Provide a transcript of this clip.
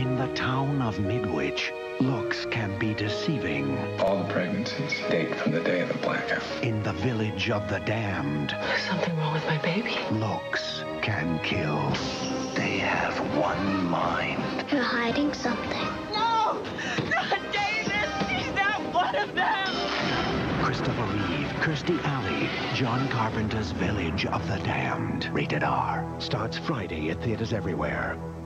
In the town of Midwich, looks can be deceiving. All the pregnancies date from the day of the blackout. In the village of the damned, there's something wrong with my baby. looks can kill. They have one mind. You're hiding something. No! Not David! He's not one of them! Christopher Reeve, Kirstie Alley, John Carpenter's Village of the Damned. Rated R. Starts Friday at theaters everywhere.